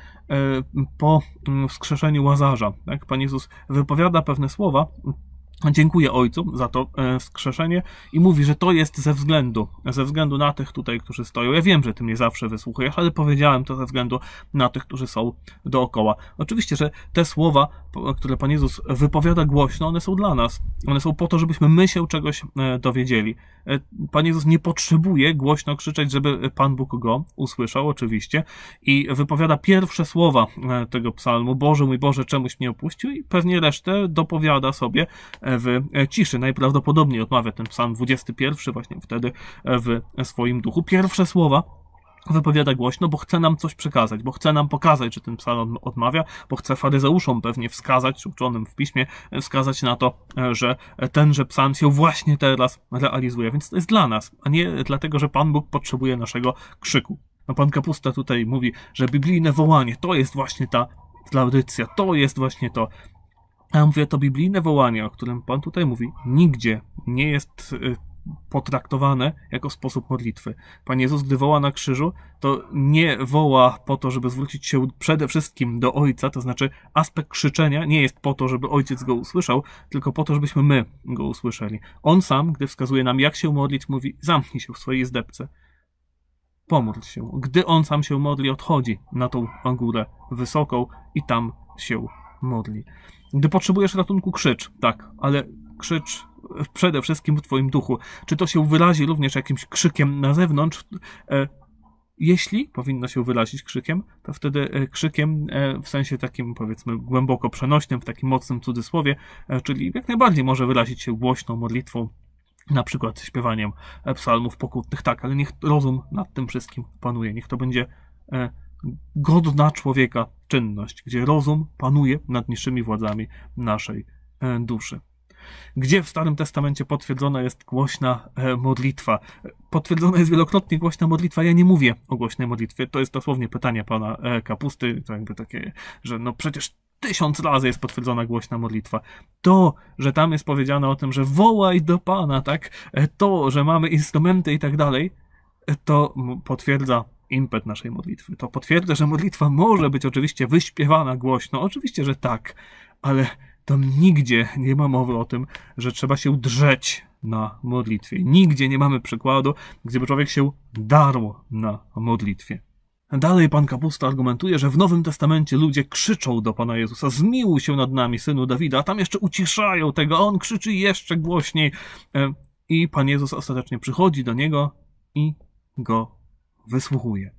po wskrzeszeniu Łazarza. Tak? Pan Jezus wypowiada pewne słowa, dziękuję Ojcu za to wskrzeszenie i mówi, że to jest ze względu, ze względu na tych tutaj, którzy stoją. Ja wiem, że Ty mnie zawsze wysłuchujesz, ale powiedziałem to ze względu na tych, którzy są dookoła. Oczywiście, że te słowa, które Pan Jezus wypowiada głośno, one są dla nas. One są po to, żebyśmy my się czegoś dowiedzieli. Pan Jezus nie potrzebuje głośno krzyczeć, żeby Pan Bóg go usłyszał, oczywiście, i wypowiada pierwsze słowa tego psalmu, Boże mój Boże, czemuś mnie opuścił, i pewnie resztę dopowiada sobie w ciszy. Najprawdopodobniej odmawia ten psalm dwudziesty pierwszy właśnie wtedy w swoim duchu. Pierwsze słowa wypowiada głośno, bo chce nam coś przekazać, bo chce nam pokazać, że ten psalm odmawia, bo chce faryzeuszom pewnie wskazać, czy uczonym w piśmie, wskazać na to, że tenże psalm się właśnie teraz realizuje. Więc to jest dla nas, a nie dlatego, że Pan Bóg potrzebuje naszego krzyku. No, Pan Kapusta tutaj mówi, że biblijne wołanie to jest właśnie ta tradycja, to jest właśnie to. A ja mówię, to biblijne wołanie, o którym Pan tutaj mówi, nigdzie nie jest potraktowane jako sposób modlitwy. Pan Jezus, gdy woła na krzyżu, to nie woła po to, żeby zwrócić się przede wszystkim do Ojca, to znaczy aspekt krzyczenia nie jest po to, żeby Ojciec go usłyszał, tylko po to, żebyśmy my go usłyszeli. On sam, gdy wskazuje nam, jak się modlić, mówi, zamknij się w swojej izdebce. Pomódl się. Gdy On sam się modli, odchodzi na tą górę wysoką i tam się modli. Gdy potrzebujesz ratunku, krzycz, tak, ale krzycz przede wszystkim w Twoim duchu. Czy to się wyrazi również jakimś krzykiem na zewnątrz? Jeśli powinno się wyrazić krzykiem, to wtedy krzykiem w sensie takim, powiedzmy, głęboko przenośnym, w takim mocnym cudzysłowie, czyli jak najbardziej może wyrazić się głośną modlitwą, na przykład śpiewaniem psalmów pokutnych, tak, ale niech rozum nad tym wszystkim panuje, niech to będzie godna człowieka czynność, gdzie rozum panuje nad niższymi władzami naszej duszy. Gdzie w Starym Testamencie potwierdzona jest głośna modlitwa? Potwierdzona jest wielokrotnie głośna modlitwa. Ja nie mówię o głośnej modlitwie. To jest dosłownie pytanie pana Kapusty. To jakby takie, że no przecież tysiąc razy jest potwierdzona głośna modlitwa. To, że tam jest powiedziane o tym, że wołaj do Pana, tak? To, że mamy instrumenty i tak dalej, to potwierdza impet naszej modlitwy. To potwierdza, że modlitwa może być oczywiście wyśpiewana głośno. Oczywiście, że tak, ale tam nigdzie nie ma mowy o tym, że trzeba się drzeć na modlitwie. Nigdzie nie mamy przykładu, gdyby człowiek się darł na modlitwie. Dalej pan Kapusta argumentuje, że w Nowym Testamencie ludzie krzyczą do Pana Jezusa: zmiłuj się nad nami, Synu Dawida, a tam jeszcze uciszają tego, a on krzyczy jeszcze głośniej. I Pan Jezus ostatecznie przychodzi do niego i go wysłuchuje.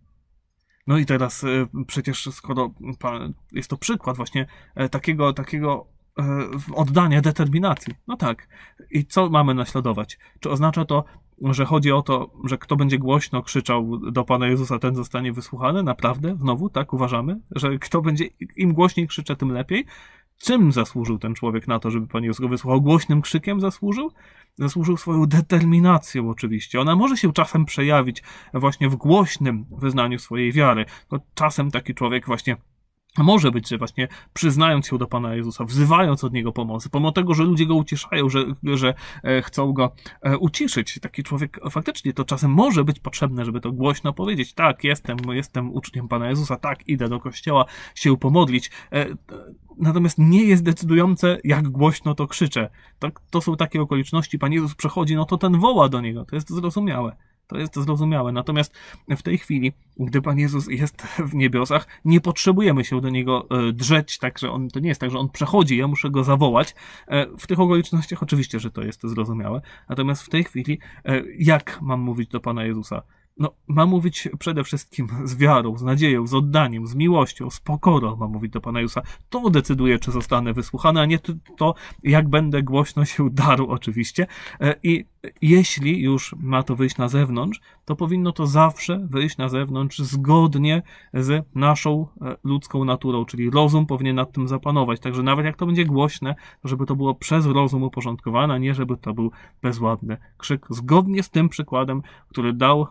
No i teraz przecież skoro jest to przykład właśnie takiego, takiego oddania, determinacji. No tak. I co mamy naśladować? Czy oznacza to, że chodzi o to, że kto będzie głośno krzyczał do Pana Jezusa, ten zostanie wysłuchany? Naprawdę? Znowu tak uważamy? Że kto będzie, im głośniej krzycze, tym lepiej? Czym zasłużył ten człowiek na to, żeby Pan Jezus go wysłuchał? Głośnym krzykiem zasłużył? Zasłużył swoją determinacją oczywiście. Ona może się czasem przejawić właśnie w głośnym wyznaniu swojej wiary. To czasem taki człowiek właśnie może być, że właśnie przyznając się do Pana Jezusa, wzywając od Niego pomocy, pomimo tego, że ludzie go uciszają, że, że chcą go uciszyć, taki człowiek faktycznie to czasem może być potrzebne, żeby to głośno powiedzieć: tak, jestem, jestem uczniem Pana Jezusa, tak, idę do kościoła się pomodlić. Natomiast nie jest decydujące, jak głośno to krzyczę. To, to są takie okoliczności, Pan Jezus przechodzi, no to ten woła do Niego, to jest zrozumiałe. To jest zrozumiałe. Natomiast w tej chwili, gdy Pan Jezus jest w niebiosach, nie potrzebujemy się do Niego drzeć, tak, że on, to nie jest tak, że On przechodzi, ja muszę Go zawołać. W tych okolicznościach oczywiście, że to jest zrozumiałe. Natomiast w tej chwili, jak mam mówić do Pana Jezusa? No, mam mówić przede wszystkim z wiarą, z nadzieją, z oddaniem, z miłością, z pokorą, mam mówić do Pana Jezusa. To decyduje, czy zostanę wysłuchany, a nie to, jak będę głośno się darł oczywiście. I jeśli już ma to wyjść na zewnątrz, to powinno to zawsze wyjść na zewnątrz zgodnie z naszą ludzką naturą, czyli rozum powinien nad tym zapanować. Także nawet jak to będzie głośne, to żeby to było przez rozum uporządkowane, a nie żeby to był bezładny krzyk. Zgodnie z tym przykładem, który dał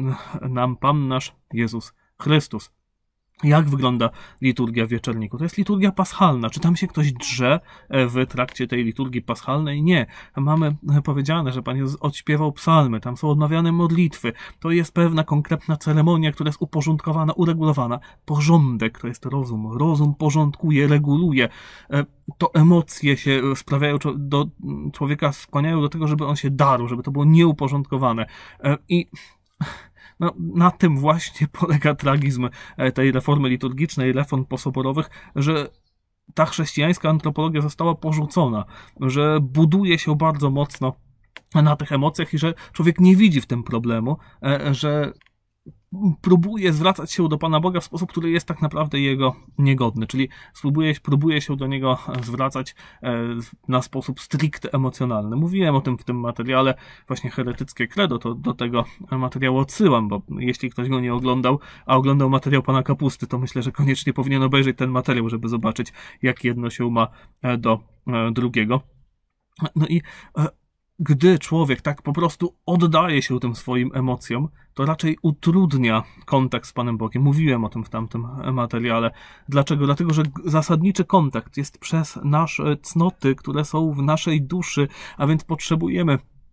nam Pan nasz Jezus Chrystus. Jak wygląda liturgia w wieczorniku? To jest liturgia paschalna. Czy tam się ktoś drze w trakcie tej liturgii paschalnej? Nie. Mamy powiedziane, że Pan Jezus odśpiewał psalmy, tam są odmawiane modlitwy. To jest pewna konkretna ceremonia, która jest uporządkowana, uregulowana. Porządek to jest rozum. Rozum porządkuje, reguluje. To emocje się sprawiają, do człowieka skłaniają do tego, żeby on się darł, żeby to było nieuporządkowane. I no, na tym właśnie polega tragizm tej reformy liturgicznej, reform posoborowych, że ta chrześcijańska antropologia została porzucona, że buduje się bardzo mocno na tych emocjach i że człowiek nie widzi w tym problemu, że próbuje zwracać się do Pana Boga w sposób, który jest tak naprawdę Jego niegodny, czyli spróbuje, próbuje się do Niego zwracać na sposób stricte emocjonalny. Mówiłem o tym w tym materiale, właśnie Heretyckie Credo, to do tego materiału odsyłam, bo jeśli ktoś go nie oglądał, a oglądał materiał Pana Kapusty, to myślę, że koniecznie powinien obejrzeć ten materiał, żeby zobaczyć, jak jedno się ma do drugiego. No i gdy człowiek tak po prostu oddaje się tym swoim emocjom, to raczej utrudnia kontakt z Panem Bogiem. Mówiłem o tym w tamtym materiale. Dlaczego? Dlatego, że zasadniczy kontakt jest przez nasze cnoty, które są w naszej duszy, a więc potrzebujemy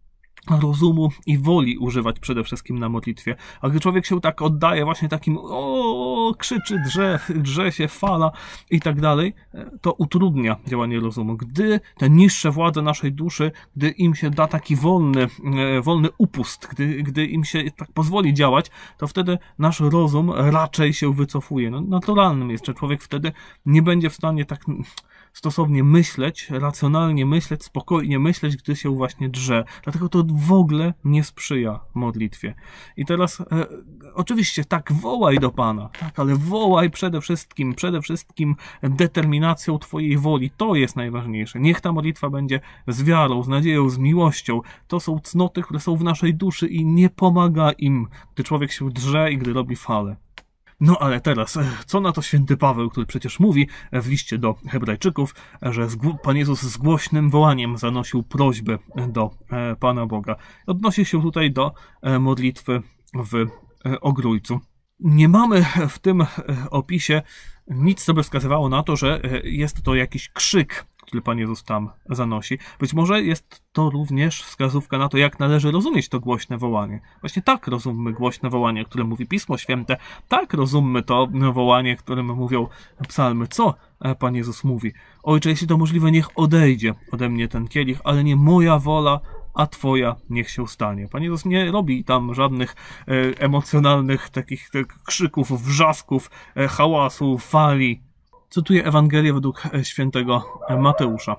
rozumu i woli używać przede wszystkim na modlitwie. A gdy człowiek się tak oddaje właśnie takim o krzyczy, drze, drze się, fala i tak dalej, to utrudnia działanie rozumu. Gdy te niższe władze naszej duszy, gdy im się da taki wolny, wolny upust, gdy, gdy im się tak pozwoli działać, to wtedy nasz rozum raczej się wycofuje. No, naturalnym jest, że człowiek wtedy nie będzie w stanie tak stosownie myśleć, racjonalnie myśleć, spokojnie myśleć, gdy się właśnie drze. Dlatego to w ogóle nie sprzyja modlitwie. I teraz e, oczywiście tak, wołaj do Pana, tak, ale wołaj przede wszystkim, przede wszystkim determinacją Twojej woli. To jest najważniejsze. Niech ta modlitwa będzie z wiarą, z nadzieją, z miłością. To są cnoty, które są w naszej duszy i nie pomaga im, gdy człowiek się drze i gdy robi fale. No ale teraz, co na to święty Paweł, który przecież mówi w liście do Hebrajczyków, że Pan Jezus z głośnym wołaniem zanosił prośby do Pana Boga. Odnosi się tutaj do modlitwy w Ogrójcu. Nie mamy w tym opisie nic, co by wskazywało na to, że jest to jakiś krzyk, który Pan Jezus tam zanosi. Być może jest to również wskazówka na to, jak należy rozumieć to głośne wołanie. Właśnie tak rozummy głośne wołanie, które mówi Pismo Święte. Tak rozummy to wołanie, którym mówią psalmy. Co Pan Jezus mówi? Ojcze, jeśli to możliwe, niech odejdzie ode mnie ten kielich, ale nie moja wola, a Twoja niech się stanie. Pan Jezus nie robi tam żadnych e, emocjonalnych takich tak, krzyków, wrzasków, e, hałasu, fali. Cytuję Ewangelię według świętego Mateusza.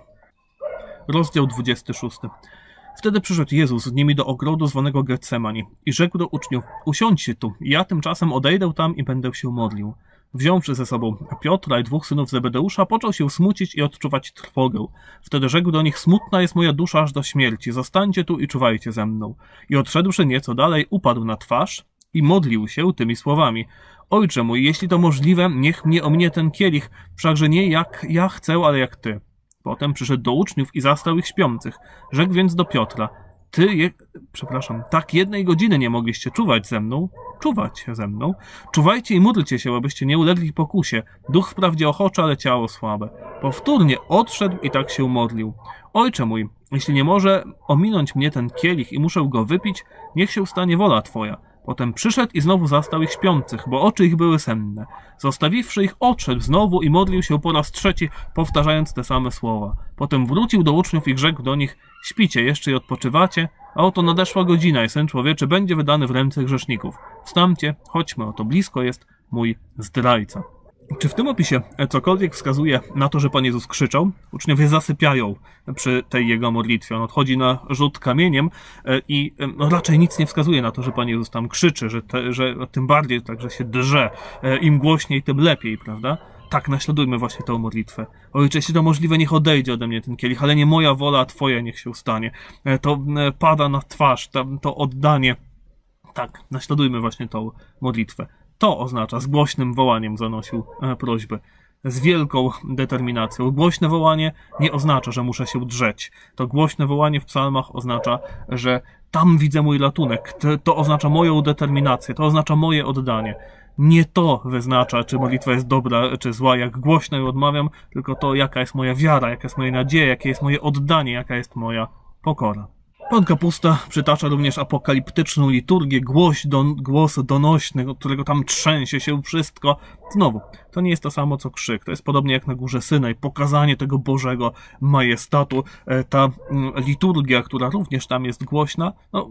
Rozdział dwudziesty szósty. Wtedy przyszedł Jezus z nimi do ogrodu zwanego Getsemani i rzekł do uczniów: usiądźcie tu, ja tymczasem odejdę tam i będę się modlił. Wziąwszy ze sobą Piotra i dwóch synów Zebedeusza, począł się smucić i odczuwać trwogę. Wtedy rzekł do nich: smutna jest moja dusza aż do śmierci, zostańcie tu i czuwajcie ze mną. I odszedłszy nieco dalej, upadł na twarz i modlił się tymi słowami: Ojcze mój, jeśli to możliwe, niech mnie ominie ten kielich, wszakże nie jak ja chcę, ale jak Ty. Potem przyszedł do uczniów i zastał ich śpiących. Rzekł więc do Piotra: Ty, je... przepraszam, tak jednej godziny nie mogliście czuwać ze mną? Czuwać ze mną? Czuwajcie i módlcie się, abyście nie ulegli pokusie. Duch wprawdzie ochoczy, ale ciało słabe. Powtórnie odszedł i tak się modlił. Ojcze mój, jeśli nie może ominąć mnie ten kielich i muszę go wypić, niech się stanie wola Twoja. Potem przyszedł i znowu zastał ich śpiących, bo oczy ich były senne. Zostawiwszy ich, odszedł znowu i modlił się po raz trzeci, powtarzając te same słowa. Potem wrócił do uczniów i rzekł do nich: śpicie jeszcze i odpoczywacie, a oto nadeszła godzina i Syn Człowieczy będzie wydany w ręce grzeszników. Wstańcie, chodźmy, oto blisko jest mój zdrajca. Czy w tym opisie cokolwiek wskazuje na to, że Pan Jezus krzyczał? Uczniowie zasypiają przy tej jego modlitwie. On odchodzi na rzut kamieniem i raczej nic nie wskazuje na to, że Pan Jezus tam krzyczy, że, te, że tym bardziej także się drze. Im głośniej, tym lepiej, prawda? Tak, naśladujmy właśnie tę modlitwę. Ojcze, jeśli to możliwe, niech odejdzie ode mnie ten kielich, ale nie moja wola, a Twoja niech się stanie. To pada na twarz, to, to oddanie. Tak, naśladujmy właśnie tą modlitwę. To oznacza, z głośnym wołaniem zanosił e, prośby, z wielką determinacją. Głośne wołanie nie oznacza, że muszę się drzeć. To głośne wołanie w psalmach oznacza, że tam widzę mój ratunek. To, to oznacza moją determinację, to oznacza moje oddanie. Nie to wyznacza, czy modlitwa jest dobra, czy zła, jak głośno ją odmawiam, tylko to, jaka jest moja wiara, jaka jest moja nadzieja, jakie jest moje oddanie, jaka jest moja pokora. Pan Kapusta przytacza również apokaliptyczną liturgię, głos, don, głos donośny, od którego tam trzęsie się wszystko. Znowu, to nie jest to samo co krzyk. To jest podobnie jak na górze Synaj, pokazanie tego Bożego majestatu. Ta liturgia, która również tam jest głośna, no,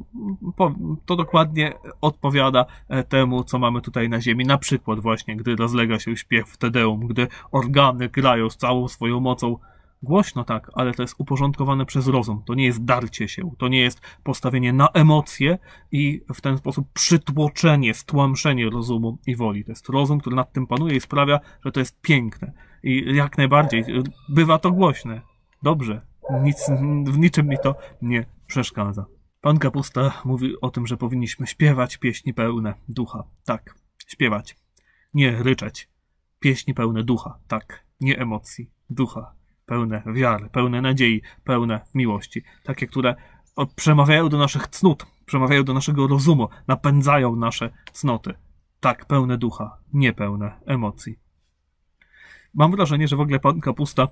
to dokładnie odpowiada temu, co mamy tutaj na ziemi. Na przykład właśnie, gdy rozlega się śpiew Te Deum, gdy organy grają z całą swoją mocą. Głośno tak, ale to jest uporządkowane przez rozum. To nie jest darcie się, to nie jest postawienie na emocje i w ten sposób przytłoczenie, stłamszenie rozumu i woli. To jest rozum, który nad tym panuje i sprawia, że to jest piękne. I jak najbardziej bywa to głośne. Dobrze, nic, w niczym mi to nie przeszkadza. Pan Kapusta mówi o tym, że powinniśmy śpiewać pieśni pełne ducha. Tak, śpiewać. Nie ryczeć. Pieśni pełne ducha. Tak, nie emocji. Ducha. Pełne wiary, pełne nadziei, pełne miłości. Takie, które przemawiają do naszych cnót, przemawiają do naszego rozumu, napędzają nasze cnoty. Tak, pełne ducha, nie pełne emocji. Mam wrażenie, że w ogóle Pan Kapusta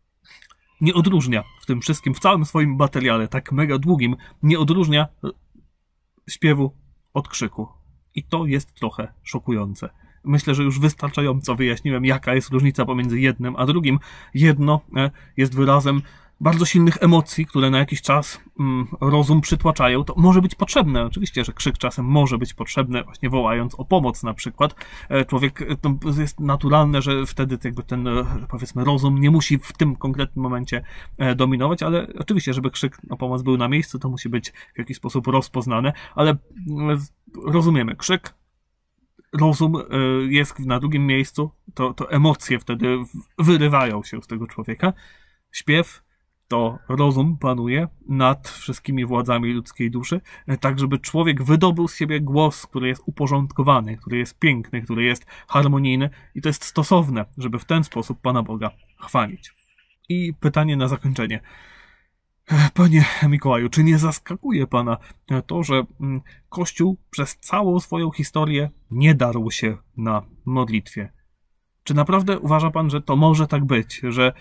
nie odróżnia w tym wszystkim, w całym swoim materiale, tak mega długim, nie odróżnia śpiewu od krzyku. I to jest trochę szokujące. Myślę, że już wystarczająco wyjaśniłem, jaka jest różnica pomiędzy jednym a drugim. Jedno jest wyrazem bardzo silnych emocji, które na jakiś czas mm, rozum przytłaczają, to może być potrzebne. Oczywiście, że krzyk czasem może być potrzebny, właśnie wołając o pomoc na przykład. E, człowiek, to jest naturalne, że wtedy jakby ten, powiedzmy, rozum nie musi w tym konkretnym momencie e, dominować, ale oczywiście, żeby krzyk o pomoc był na miejscu, to musi być w jakiś sposób rozpoznane, ale e, rozumiemy, krzyk, rozum e, jest na drugim miejscu, to, to emocje wtedy wyrywają się z tego człowieka. Śpiew to rozum panuje nad wszystkimi władzami ludzkiej duszy, tak żeby człowiek wydobył z siebie głos, który jest uporządkowany, który jest piękny, który jest harmonijny i to jest stosowne, żeby w ten sposób Pana Boga chwalić. I pytanie na zakończenie. Panie Mikołaju, czy nie zaskakuje Pana to, że Kościół przez całą swoją historię nie darł się na modlitwie? Czy naprawdę uważa Pan, że to może tak być, że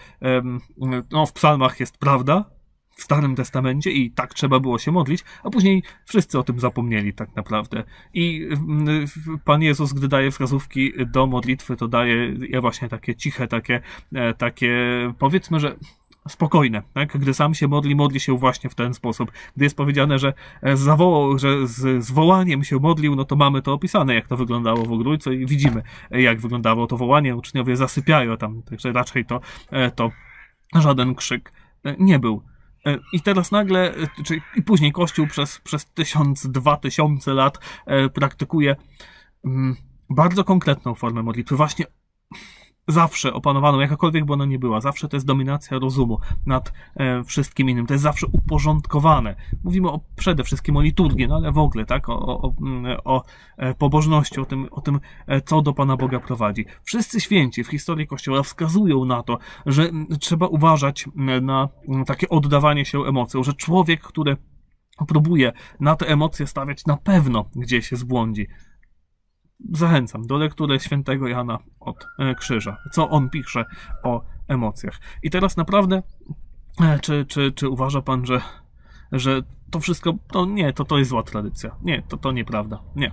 no, w psalmach jest prawda, w Starym Testamencie i tak trzeba było się modlić, a później wszyscy o tym zapomnieli tak naprawdę. I Pan Jezus, gdy daje wskazówki do modlitwy, to daje właśnie takie ciche, takie, takie powiedzmy, że spokojne, tak? Gdy sam się modli, modli się właśnie w ten sposób. Gdy jest powiedziane, że zawołał, że z zwołaniem się modlił, no to mamy to opisane, jak to wyglądało w Ogrójcu i widzimy, jak wyglądało to wołanie. Uczniowie zasypiają tam, także raczej to, to żaden krzyk nie był. I teraz nagle, czy i później Kościół przez, przez tysiąc, dwa tysiące lat praktykuje bardzo konkretną formę modlitwy, właśnie zawsze opanowaną, jakakolwiek by ona nie była, zawsze to jest dominacja rozumu nad e, wszystkim innym, to jest zawsze uporządkowane. Mówimy o, przede wszystkim o liturgii, no ale w ogóle, tak, o, o, o pobożności, o tym, o tym, co do Pana Boga prowadzi. Wszyscy święci w historii Kościoła wskazują na to, że trzeba uważać na takie oddawanie się emocjom, że człowiek, który próbuje na te emocje stawiać, na pewno gdzieś zbłądzi. Zachęcam do lektury świętego Jana od Krzyża, co on pisze o emocjach. I teraz naprawdę, czy, czy, czy uważa Pan, że, że to wszystko, to nie, to, to jest zła tradycja. Nie, to, to nieprawda. Nie.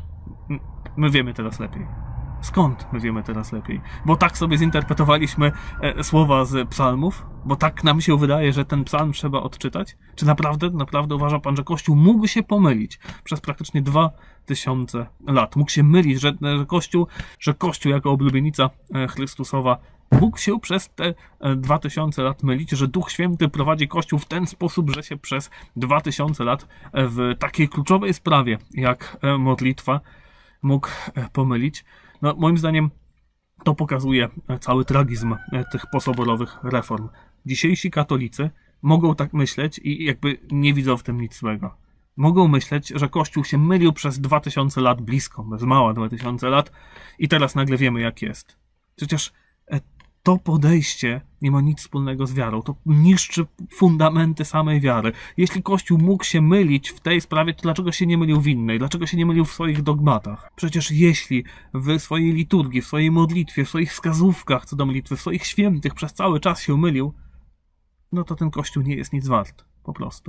My wiemy teraz lepiej. Skąd my wiemy teraz lepiej? Bo tak sobie zinterpretowaliśmy e, słowa z psalmów? Bo tak nam się wydaje, że ten psalm trzeba odczytać? Czy naprawdę, naprawdę uważa Pan, że Kościół mógł się pomylić przez praktycznie dwa tysiące lat? Mógł się mylić, że, że Kościół, że Kościół jako oblubienica Chrystusowa mógł się przez te dwa tysiące lat mylić, że Duch Święty prowadzi Kościół w ten sposób, że się przez dwa tysiące lat w takiej kluczowej sprawie jak modlitwa mógł pomylić? No, moim zdaniem to pokazuje cały tragizm tych posoborowych reform. Dzisiejsi katolicy mogą tak myśleć i jakby nie widzą w tym nic złego. Mogą myśleć, że Kościół się mylił przez dwa tysiące lat blisko, bez mała dwa tysiące lat i teraz nagle wiemy jak jest. Przecież to podejście nie ma nic wspólnego z wiarą. To niszczy fundamenty samej wiary. Jeśli Kościół mógł się mylić w tej sprawie, to dlaczego się nie mylił w innej? Dlaczego się nie mylił w swoich dogmatach? Przecież jeśli w swojej liturgii, w swojej modlitwie, w swoich wskazówkach co do modlitwy, w swoich świętych przez cały czas się mylił, no to ten Kościół nie jest nic wart. Po prostu.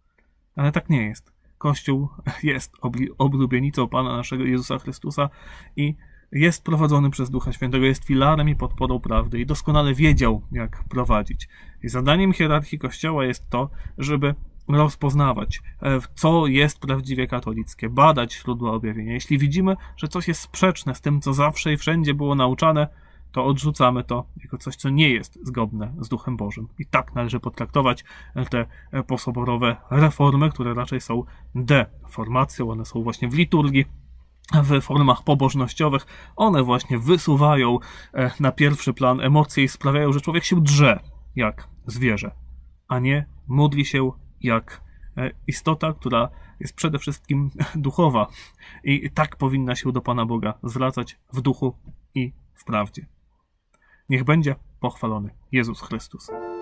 Ale tak nie jest. Kościół jest oblubienicą Pana naszego Jezusa Chrystusa i jest prowadzony przez Ducha Świętego, jest filarem i podporą prawdy i doskonale wiedział, jak prowadzić. I zadaniem hierarchii Kościoła jest to, żeby rozpoznawać, co jest prawdziwie katolickie, badać źródła objawienia. Jeśli widzimy, że coś jest sprzeczne z tym, co zawsze i wszędzie było nauczane, to odrzucamy to jako coś, co nie jest zgodne z Duchem Bożym. I tak należy potraktować te posoborowe reformy, które raczej są deformacją, one są właśnie w liturgii, w formach pobożnościowych, one właśnie wysuwają na pierwszy plan emocje i sprawiają, że człowiek się drze jak zwierzę, a nie modli się jak istota, która jest przede wszystkim duchowa i tak powinna się do Pana Boga zwracać w duchu i w prawdzie. Niech będzie pochwalony Jezus Chrystus.